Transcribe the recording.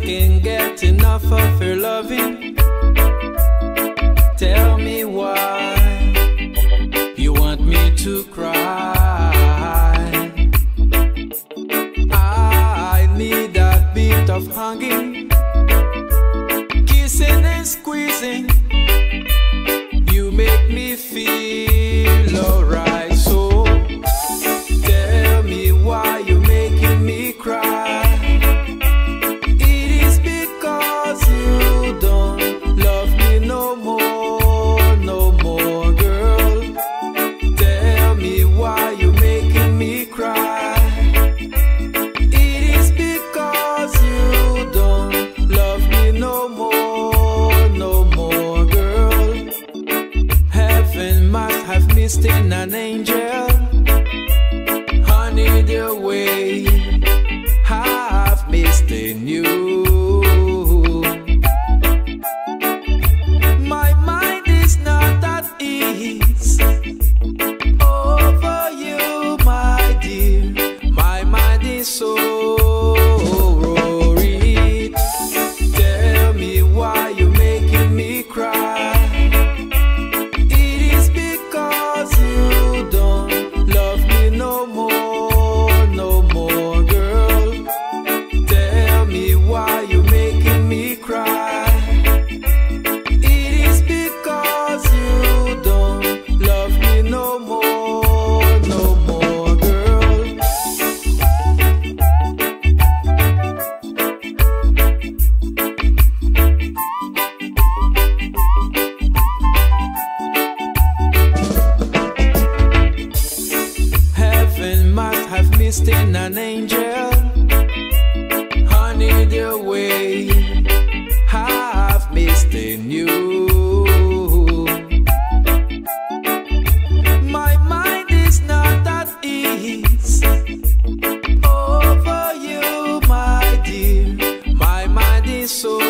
can't get enough of her loving. Tell me why you want me to cry. I need that bit of hugging, kissing and squeezing. You make me feel alright. So tell me why you're making me cry. It is because you don't love me no more, no more, girl. Tell me why you're making me cry. It is because you don't love me no more, no more, girl. Heaven must have missed in an angel. Honey, the way I've missed in you. My mind is not at ease over you, my dear. My mind is so worried. Tell me why you're making me cry. It is because you don't love me no more, no more, girl. Tell me why you're making me cry. It is because you don't love me no more, no more, girl. Heaven must have missed in an angel. Honey, the way I've missed in you. My mind is not at ease over you, my dear. My mind is so